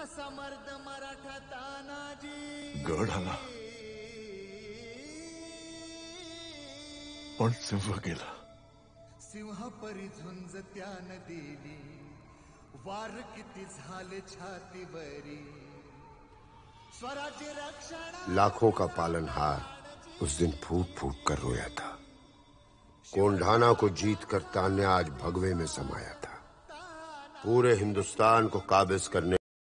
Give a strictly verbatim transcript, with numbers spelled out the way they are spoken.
समर्थ मराठा तानाजी गड आला पण सिंह गेला. सिंह परी झुंज त्यान दिली, वार किती झाले छातीवरी. स्वराज्य रक्षण लाखों का पालनहार उस दिन फूट फूट कर रोया था. कोंढाना को जीत कर तान्या आज भगवे में समाया था. पूरे हिंदुस्तान को काबिज करने